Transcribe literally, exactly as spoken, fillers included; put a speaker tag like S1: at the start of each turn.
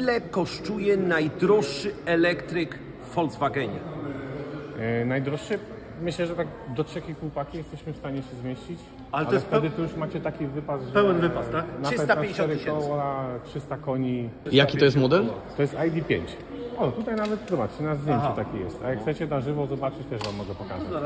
S1: ile kosztuje najdroższy elektryk w Volkswagenie?
S2: Yy, najdroższy? Myślę, że tak do trzy i pół paki jesteśmy w stanie się zmieścić.
S3: Ale to
S2: ale
S3: jest
S2: wtedy to już macie taki wypas, że...
S3: Pełen wypas, tak?
S1: trzysta pięćdziesiąt tysięcy.
S2: koła, trzysta koni.
S4: Jaki to jest model?
S2: To jest I D pięć. O, tutaj nawet, zobaczcie, na zdjęciu
S3: Aha.
S2: taki jest. A jak chcecie na żywo zobaczyć, też wam mogę pokazać.